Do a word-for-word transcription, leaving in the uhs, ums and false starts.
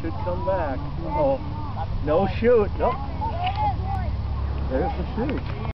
should come back. Uh oh. No shoot. Nope. There's the shoot.